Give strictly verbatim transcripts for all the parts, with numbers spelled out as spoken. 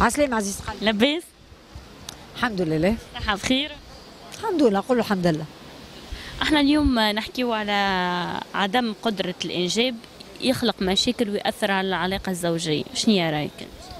عسلامة عزيز قلبي. لباس؟ الحمد لله. صحة بخير؟ الحمد لله، نقولوا الحمد لله. احنا اليوم نحكيو على عدم قدرة الإنجاب يخلق مشاكل ويأثر على العلاقة الزوجية، شنو رايك؟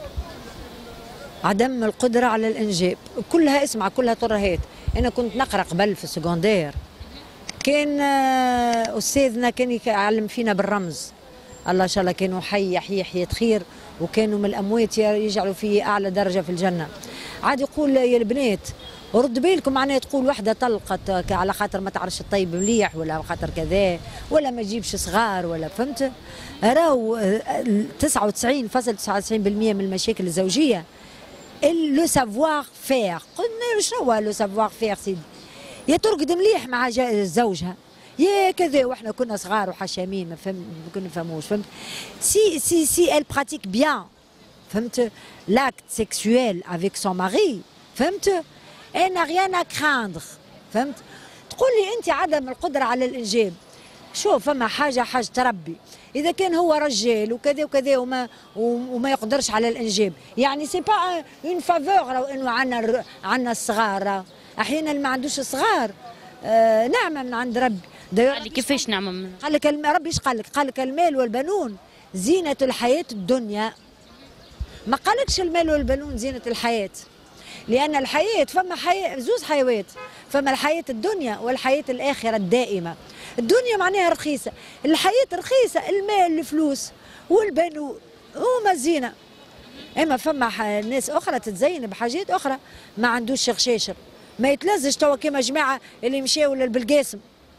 عدم القدرة على الإنجاب كلها اسمع كلها ترهات. أنا كنت نقرأ قبل في السكوندير، كان أستاذنا كان يعلم فينا بالرمز، الله إن شاء الله كانوا حي يحيي حياة خير، وكانوا من الأموات يجعلوا فيه أعلى درجة في الجنة. عاد يقول يا البنات رد بالكم، معناها تقول وحده طلقت على خاطر ما تعرفش تطيب مليح ولا خاطر كذا ولا ما تجيبش صغار ولا فهمت، راهو تسعة وتسعين فاصلة تسعة وتسعين بالمئة من المشاكل الزوجيه لو سافوار فير. قلنا شنو هو لو سافوار فير سيدي؟ يا ترقد مليح مع زوجها يا كذا، واحنا كنا صغار وحشامين ما فهم ما كنا نفهموش فهمت. سي سي سي ال براتيك بيان فهمت لاكت سيكسويل افيك سون ماري فهمت، انا غيان ا كراندر فهمت. تقول لي انت عدم القدره على الانجاب، شوف فما حاجه حاجه تربي، اذا كان هو رجال وكذا وكذا وما وما يقدرش على الانجاب، يعني سي با اون فافور انه عندنا عندنا الصغار، احيانا اللي ما عندوش صغار آه نعمه من عند ربي. قال لي كيفاش نعمه من قال لك ربي ايش قال لك؟ قال لك المال والبنون زينه الحياه الدنيا، ما قالكش المال والبنون زينه الحياه، لأن الحياة فما حياة زوز حيوات، فما الحياة الدنيا والحياة الآخرة الدائمة. الدنيا معناها رخيصة، الحياة رخيصة، المال الفلوس والبنون هما الزينة. أما فما ناس أخرى تتزين بحاجات أخرى، ما عندوش غشاشر، ما يتلزش توا كيما جماعة اللي مشاو للبلقاسم.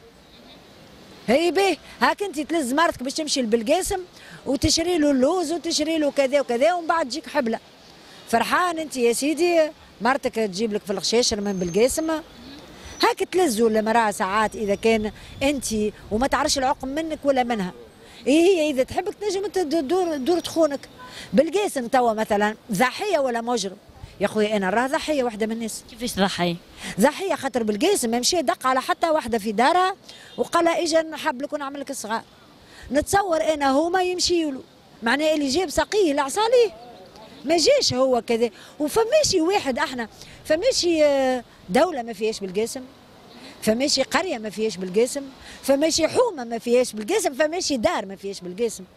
هي بيه هاك انت تلز مرتك باش تمشي للبلقاسم وتشري له اللوز وتشري له كذا وكذا ومن بعد تجيك حبلة. فرحان انت يا سيدي مرتك تجيب لك في الغشاشر من بالقاسم، هاك تلزوا المرأة ساعات اذا كان انت وما تعرفش العقم منك ولا منها. إيه هي اذا تحبك تنجم انت دور دور تخونك بالقاسم. توا مثلا ضحيه ولا مجرم؟ يا خويا انا راه ضحيه واحده من الناس. كيفاش ضحيه؟ ضحيه خاطر بالقاسم مشى دق على حتى واحده في دارها وقال لها اجا نحب لك ونعمل لك الصغار. نتصور انا هما يمشيوا له، معناه اللي جاب سقيه العصاليه ما جاش هو كذا. وفماشي واحد احنا فماشي دوله ما فيهاش بالقاسم، فماشي قريه ما فيهاش بالقاسم، فماشي حومه ما فيهاش بالقاسم، فماشي دار ما فيهاش بالقاسم،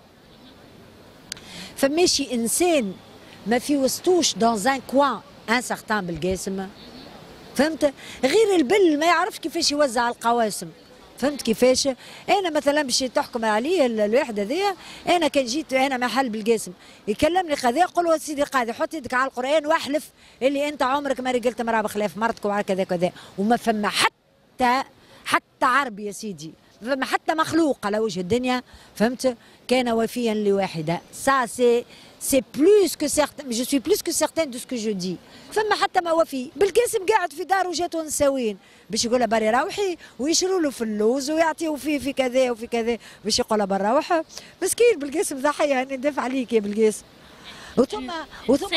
فماشي انسان ما في وسطوش دون ان كوان ان سارتان بالقاسم فهمت. غير البل ما يعرفش كيفاش يوزع القواسم فهمت كيفاش. انا مثلا باش تحكم علي الواحد هذايا، انا كان جيت انا محل بالقاسم يكلمني قضيه قول له سيدي قاضي حط يدك على القران واحلف اللي انت عمرك ما رجلت مراه بخلاف مرتك وعلى كذا كذا، وما فما حتى حتى عربي يا سيدي، ما فما حتى مخلوق على وجه الدنيا فهمت كان وفيا لواحده. سا سي سي بلوس كو سيغتان، جو سوي بلوس كو سيغتان دو سكو جو دي. فما حتى ما وفي بالقاسم قاعد في دار وجاتو نساوين باش يقول لها بري روحي ويشروا له في اللوز ويعطيو فيه في كذا وفي كذا باش يقول لها برا روح مسكين بالقاسم ضحيه. انا ندافع عليك يا بالقاسم. وثم وثم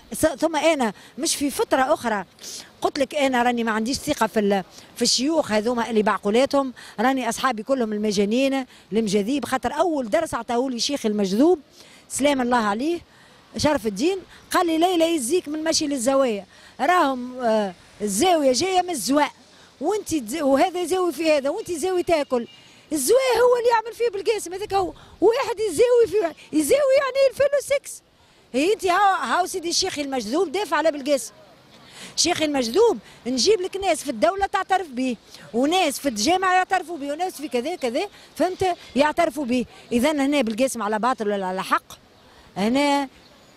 ثم انا مش في فتره اخرى قلت لك انا راني ما عنديش ثقه في في الشيوخ هذوما اللي بعقولاتهم، راني اصحابي كلهم المجانين المجاذيب. خاطر اول درس عطاهولي لي شيخ المجذوب سلام الله عليه شرف الدين، قال لي ليلى يزيك من مشي للزوايا، راهم آه الزاويه جايه من الزواء وانت وهذا يزاوي في هذا وانت زاوي تاكل. الزواء هو اللي يعمل فيه بالقاسم هذاك، هو واحد يزاوي فيه يزاوي يعني الفلو ستة. هي انت هاو هاو سيدي الشيخ المجذوب دافع على بالقاسم. شيخ المجذوب نجيب لك ناس في الدوله تعترف به وناس في الجامعه يعترفوا به وناس في كذا كذا فهمت يعترفوا به. اذا هنا بالقاسم على باطل ولا على حق؟ هنا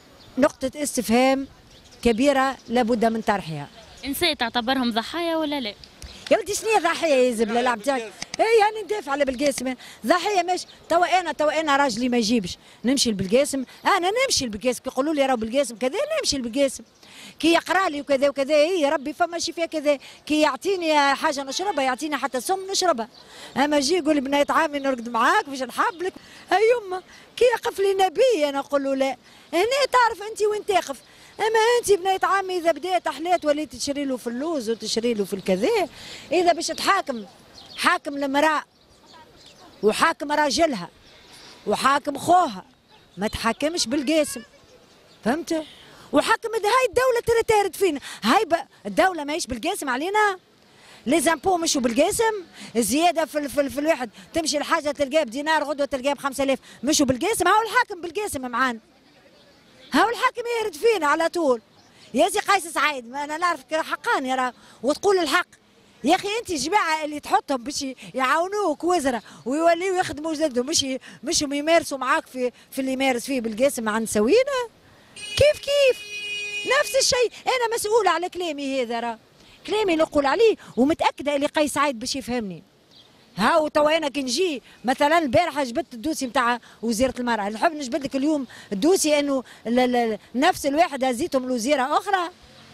نقطه استفهام كبيره لابد من طرحها. النساء تعتبرهم ضحايا ولا لا؟ يا ولدي شنو هي ضحيه يا زبله لعب تاعك؟ اي يعني ندافع على بالقاسم ضحيه ماشي. توا انا توا انا راجلي ما يجيبش نمشي بالقاسم، انا نمشي بالقاسم كي يقولوا لي راهو بالقاسم كذا نمشي بالقاسم، كي يقرا لي وكذا وكذا هي ربي فما شي فيها كذا، كي يعطيني حاجه نشربها يعطيني حتى سم نشربها. اما يجي يقول بنية عامي نرقد معاك باش نحب لك يما كي يقف لي نبي انا نقول له لا. هنا تعرف انت وين تقف. اما انت بنية عمي اذا بدات حلات وليت تشري له في اللوز وتشري له في الكذا، اذا باش تحاكم حاكم المراه وحاكم راجلها وحاكم خوها ما تحاكمش بالقاسم فهمت. وحكم هاي الدوله ترى تهرد فينا. هاي الدوله ماهيش بالقاسم علينا، لي زامبو مشوا بالقاسم، الزياده في, في, في الواحد تمشي الحاجه تلقاها بدينار غدوه تلقاها ب خمسة آلاف مشوا بالقاسم. هاو الحاكم بالقاسم معانا، هاو الحاكم يهرد فينا على طول. يا سي قيس سعيد ما انا نعرفك حقاني راه وتقول الحق. يا اخي انت الجماعه اللي تحطهم باش يعاونوك وزراء ويوليو يخدموا جدهم، مش مش يمارسوا معاك في في اللي يمارس فيه بالقاسم مع نسوينا. كيف كيف نفس الشيء. انا مسؤوله على كلامي هذا، راه كلامي اللي نقول عليه ومتاكده اللي قيس سعيد باش يفهمني. هاو توا انا كي نجي مثلا البارحه جبت الدوسي نتاع وزيره المراه، نحب نجبد لك اليوم الدوسي انه نفس الواحد هزيتهم لوزيره اخرى.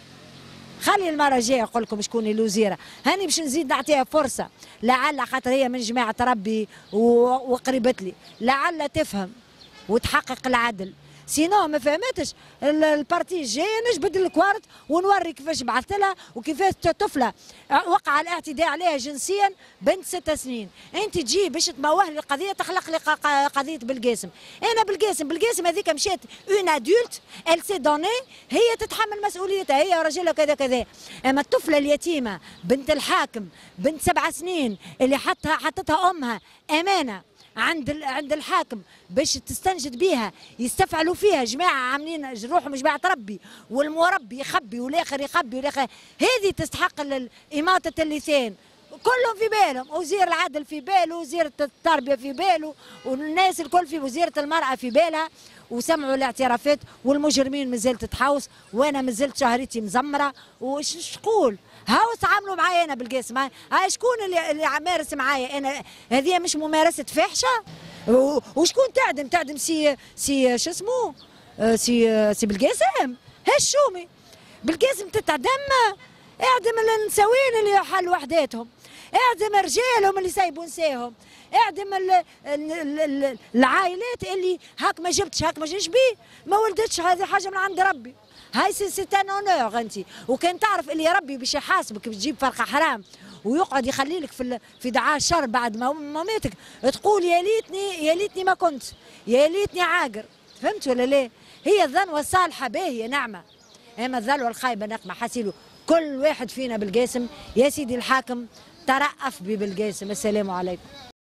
خلي المره الجايه نقول لكم شكون الوزيره، هاني باش نزيد نعطيها فرصه لعل خاطر هي من جماعه ربي وقريبت لي، لعل تفهم وتحقق العدل. سينو ما فهمتش البارتي الجايه نجبد الكوارت ونوري كيفاش بعثت لها وكيفاش طفله وقع الاعتداء عليها جنسيا بنت ست سنين. انت تجي باش تموه لي القضيه تخلق لي قضيه بالقاسم. انا بالقاسم بالقاسم هذيك مشات اون ادولت ال سي دوني، هي تتحمل مسؤوليتها هي وراجلها كذا كذا. اما الطفله اليتيمه بنت الحاكم بنت سبع سنين اللي حطها حطتها امها امانه عند عند الحاكم باش تستنجد بها، يستفعلوا فيها جماعه عاملين روحهم جماعه ربي والمربي يخبي والاخر يخبي والاخر. هذه تستحق إماطة اللسان. كلهم في بالهم، وزير العدل في باله، وزيرة التربيه في باله، والناس الكل في وزيره المراه في بالها، وسمعوا الاعترافات والمجرمين مازالت تحوس، وانا مازلت شهرتي مزمره. وش نقول؟ هاو تعاملوا معايا انا بالقاسم. هاي شكون اللي اللي مارس معايا انا؟ هذه مش ممارسه فاحشه؟ وشكون تعدم؟ تعدم سي سي شو اسمه؟ سي سي بالقاسم. هالشومي بالقاسم تتعدم. اعدم النسوين اللي حل وحداتهم، اعدم رجالهم اللي سايبوا نساهم، اعدم ال ال ال العائلات اللي هاك ما جبتش هاك ما جاش بيه ما ولدتش. هذه حاجه من عند ربي. هاي سي سي ان اونور انت. وكان تعرف اللي يا ربي باش يحاسبك بتجيب فرقه حرام ويقعد يخلي لك في في دعاء الشر بعد ما ماتك تقول يا ليتني يا ليتني ما كنت، يا ليتني عاقر. فهمت ولا لا؟ هي الظنوه الصالحه باهيه نعمه، اما الظلوه الخايبه نقمه. حاسيلو كل واحد فينا بالقاسم. يا سيدي الحاكم ترأف بي بالقاسم. السلام عليكم.